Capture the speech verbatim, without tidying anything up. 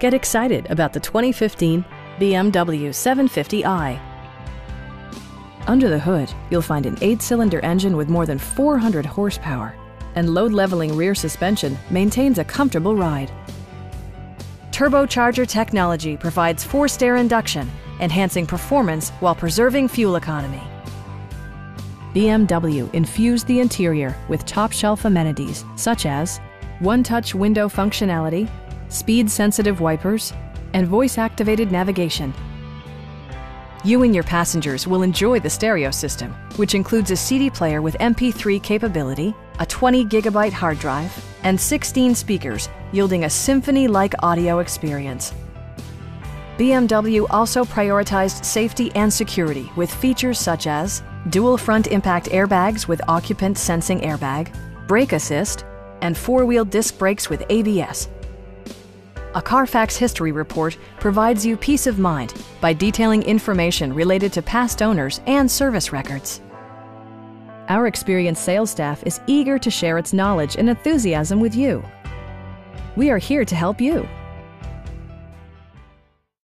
Get excited about the twenty fifteen B M W seven fifty i. Under the hood, you'll find an eight-cylinder engine with more than four hundred horsepower, and load-leveling rear suspension maintains a comfortable ride. Turbocharger technology provides forced air induction, enhancing performance while preserving fuel economy. B M W infused the interior with top-shelf amenities such as one-touch window functionality, speed-sensitive wipers, and voice-activated navigation. You and your passengers will enjoy the stereo system, which includes a C D player with M P three capability, a twenty gigabyte hard drive, and sixteen speakers, yielding a symphony-like audio experience. B M W also prioritized safety and security with features such as dual front impact airbags with occupant sensing airbag, brake assist, and four-wheel disc brakes with A B S. A Carfax history report provides you peace of mind by detailing information related to past owners and service records. Our experienced sales staff is eager to share its knowledge and enthusiasm with you. We are here to help you.